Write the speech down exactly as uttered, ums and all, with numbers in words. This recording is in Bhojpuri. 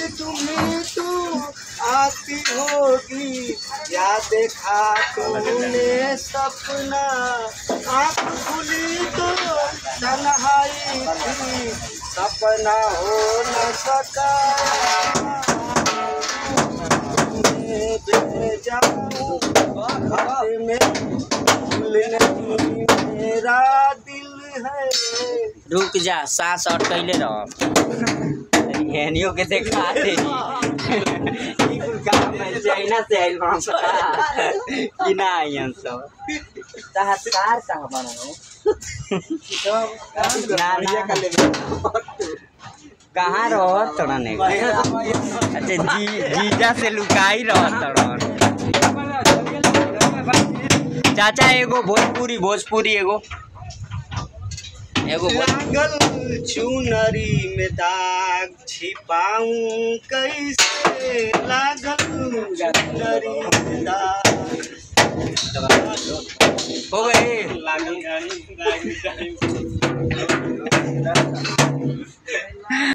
तुम्हें तो आती होगी, या देखा तुमने सपना, आँख खुली तो तन्हाई थी, सपना हो न सका, भेजा खत में भूल नहीं मेरा दिल है। रुक जा, सांस अटकैले रह, हेनियो के देखा दे चाइना से आइल कि ना आइयन सब ताहा कार कहाँ बनानो ना ना कहाँ रह तोड़ा ने अच्छा जी जीजा से लुकाई रह तोड़ा। चाचा एगो भोजपुरी भोजपुरी एगो एगो लागल चुनरी में दाग छिपाऊं कैसे, लागल चुनरी में दाग हो गए।